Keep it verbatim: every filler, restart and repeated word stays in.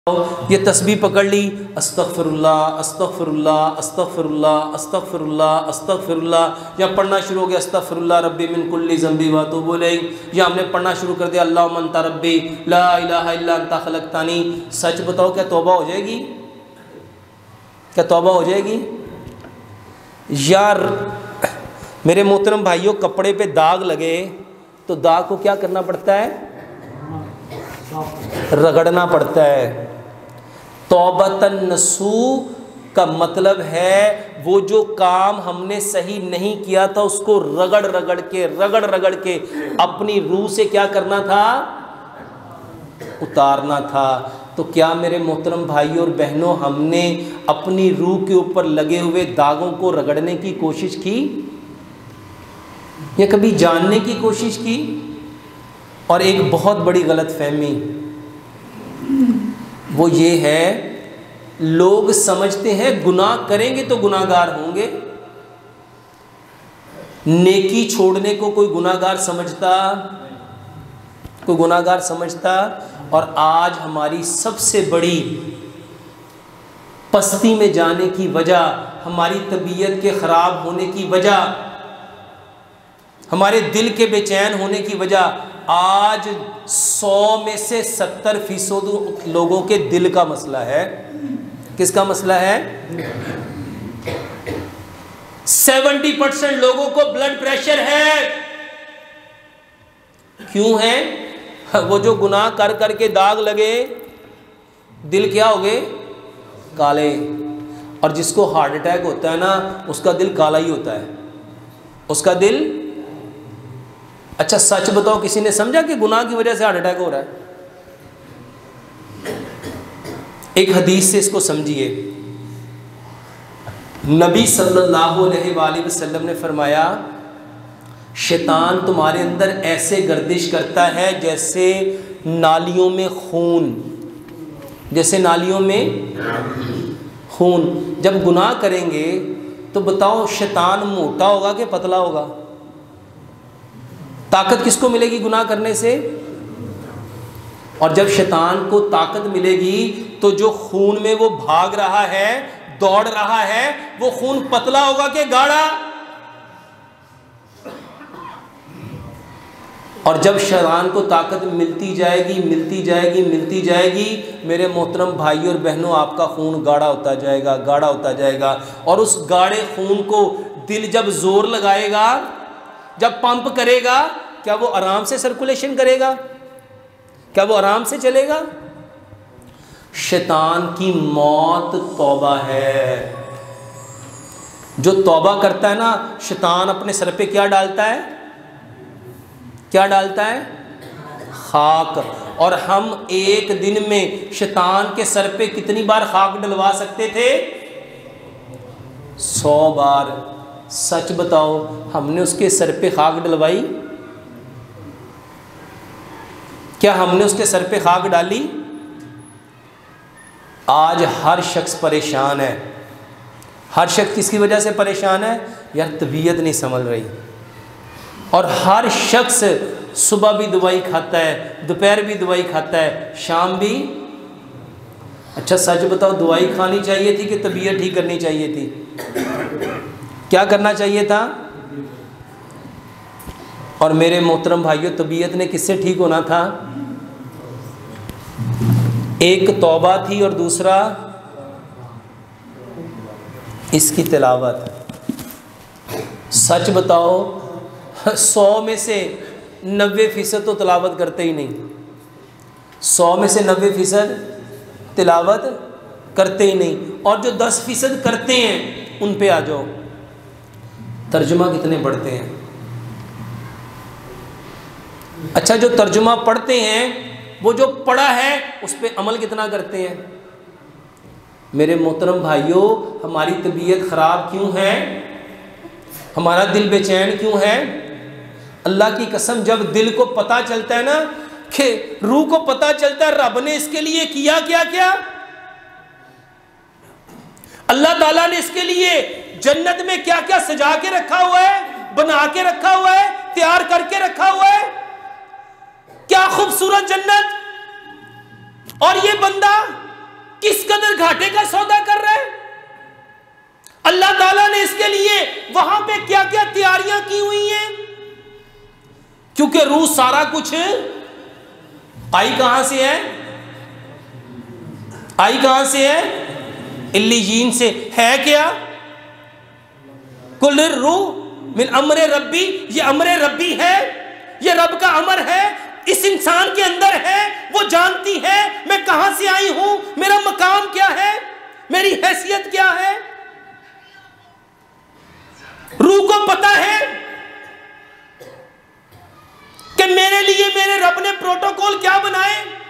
یہ تسبیح پکڑ لی، استغفر اللہ استغفر اللہ استغفر اللہ استغفر اللہ استغفر اللہ، یا پڑھنا شروع ہو گیا استغفر اللہ ربی من کل ذنب و اتوب الیہ، یا ہم نے پڑھنا شروع کر دیا اللہم انت ربی لا الہ الا انت خلقتنی۔ سچ بتاؤ کیا توبہ ہو جائے گی؟ کیا توبہ ہو جائے گی؟ یار میرے محترم بھائیوں، کپڑے پہ داغ لگے تو داغ کو کیا کرنا پڑتا ہے؟ رگڑنا پڑتا ہے۔ توبۃ نصوح کا مطلب ہے وہ جو کام ہم نے صحیح نہیں کیا تھا اس کو رگڑ رگڑ کے رگڑ رگڑ کے اپنی روح سے کیا کرنا تھا؟ اتارنا تھا۔ تو کیا میرے محترم بھائیوں اور بہنوں، ہم نے اپنی روح کے اوپر لگے ہوئے داغوں کو رگڑنے کی کوشش کی یا کبھی جاننے کی کوشش کی؟ اور ایک بہت بڑی غلط فہمی وہ یہ ہے، لوگ سمجھتے ہیں گناہ کریں گے تو گناہ گار ہوں گے۔ نیکی چھوڑنے کو کوئی گناہ گار سمجھتا؟ کوئی گناہ گار سمجھتا؟ اور آج ہماری سب سے بڑی پستی میں جانے کی وجہ، ہماری طبیعت کے خراب ہونے کی وجہ، ہمارے دل کے بے چین ہونے کی وجہ، آج سو میں سے ستر فیصد لوگوں کے دل کا مسئلہ ہے۔ کس کا مسئلہ ہے؟ سیونٹی پرسینٹ لوگوں کو بلڈ پریشر ہے۔ کیوں ہے؟ وہ جو گناہ کر کر کے داغ لگے، دل کیا ہو گئے؟ کالے۔ اور جس کو ہارٹ اٹیک ہوتا ہے نا، اس کا دل کالا ہی ہوتا ہے، اس کا دل۔ اچھا سچ بتاؤ، کسی نے سمجھا کہ گناہ کی وجہ سے ہارٹ اٹیک ہو رہا ہے؟ ایک حدیث سے اس کو سمجھیے۔ نبی صلی اللہ علیہ وآلہ وسلم نے فرمایا، شیطان تمہارے اندر ایسے گردش کرتا ہے جیسے نالیوں میں خون، جیسے نالیوں میں خون۔ جب گناہ کریں گے تو بتاؤ شیطان موٹا ہوگا کہ پتلا ہوگا؟ طاقت کس کو ملے گی گناہ کرنے سے؟ اور جب شیطان کو طاقت ملے گی تو جو خون میں وہ بھاگ رہا ہے، دوڑ رہا ہے، وہ خون پتلا ہوگا کہ گاڑھا؟ اور جب شیطان کو طاقت ملتی جائے گی ملتی جائے گی ملتی جائے گی میرے محترم بھائیوں اور بہنوں، آپ کا خون گاڑھا ہوتا جائے گا گاڑھا ہوتا جائے گا۔ اور اس گاڑھے خون کو دل جب زور لگائے گا، جب پمپ کرے گا، کیا وہ آرام سے سرکولیشن کرے گا؟ کیا وہ آرام سے چلے گا؟ شیطان کی موت توبہ ہے۔ جو توبہ کرتا ہے نا، شیطان اپنے سر پہ کیا ڈالتا ہے؟ کیا ڈالتا ہے؟ خاک۔ اور ہم ایک دن میں شیطان کے سر پہ کتنی بار خاک ڈلوا سکتے تھے؟ سو بار۔ سچ بتاؤ، ہم نے اس کے سر پہ خاک ڈلوائی؟ کیا ہم نے اس کے سر پہ خاک ڈالی؟ آج ہر شخص پریشان ہے۔ ہر شخص کس کی وجہ سے پریشان ہے؟ یار طبیعت نہیں سنبھل رہی۔ اور ہر شخص صبح بھی دوائی کھاتا ہے، دوپہر بھی دوائی کھاتا ہے، شام بھی۔ اچھا سچ بتاؤ، دوائی کھانی چاہیے تھی کہ طبیعت ٹھیک کرنی چاہیے تھی؟ کیا کرنا چاہیے تھا؟ اور میرے محترم بھائیوں، طبیعت نے کس سے ٹھیک ہونا تھا؟ ایک توبہ تھی اور دوسرا اس کی تلاوت۔ سچ بتاؤ، سو میں سے نوے فیصد تو تلاوت کرتے ہی نہیں۔ سو میں سے نوے فیصد تلاوت کرتے ہی نہیں۔ اور جو دس فیصد کرتے ہیں ان پہ آ جاؤ، ترجمہ کتنے پڑھتے ہیں؟ اچھا جو ترجمہ پڑھتے ہیں، وہ جو پڑھا ہے اس پہ عمل کتنا کرتے ہیں؟ میرے محترم بھائیوں، ہماری طبیعت خراب کیوں ہے؟ ہمارا دل بے چین کیوں ہے؟ اللہ کی قسم، جب دل کو پتہ چلتا ہے نا، کہ روح کو پتہ چلتا ہے رب نے اس کے لیے کیا کیا کیا، اللہ تعالیٰ نے اس کے لیے جنت میں کیا کیا سجا کے رکھا ہوا ہے، بنا کے رکھا ہوا ہے، تیار کر کے رکھا ہوا ہے، کیا خوبصورت جنت۔ اور یہ بندہ گھاٹے کا سودا کر رہے ہیں؟ اللہ تعالیٰ نے اس کے لیے وہاں پہ کیا کیا تیاریاں کی ہوئی ہیں؟ کیونکہ روح سارا کچھ آئی کہاں سے ہے؟ آئی کہاں سے ہے؟ علیین سے ہے کیا؟ کل الروح من امر ربی، یہ امر ربی ہے، یہ رب کا امر ہے، اس انسان کے اندر ہے، وہ جانتی ہے میں کہاں سے آئی ہوں، میرا مقام کیا ہے، میری حیثیت کیا ہے۔ روح کو پتا ہے کہ میرے لیے میرے رب نے پروٹوکول کیا بنائے،